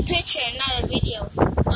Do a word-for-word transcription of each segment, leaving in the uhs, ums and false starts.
picture, not a video.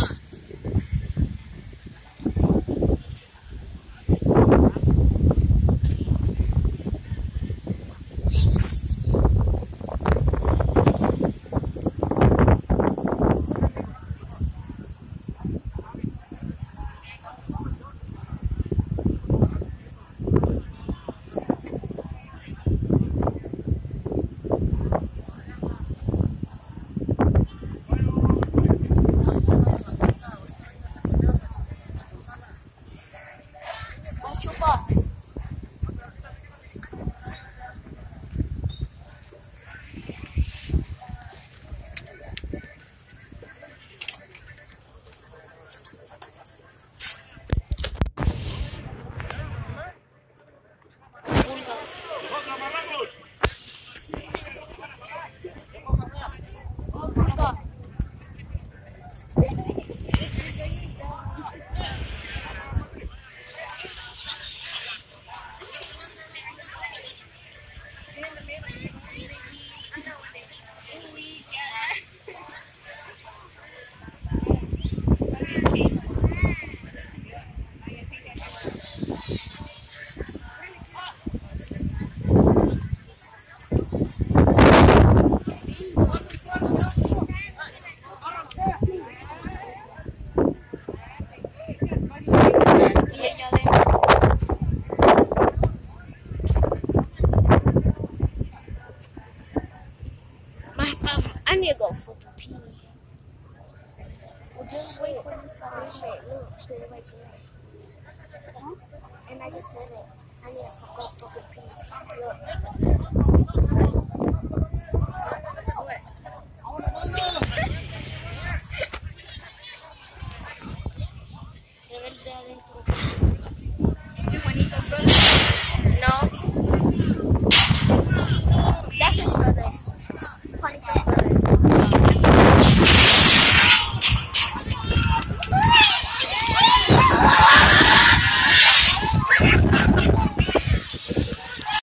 I need to go fucking pee. Well, just wait for this fucking shit. Look, they're right there. Huh? And I just said it. I need to go fucking pee. Look. Qué bonito, brother.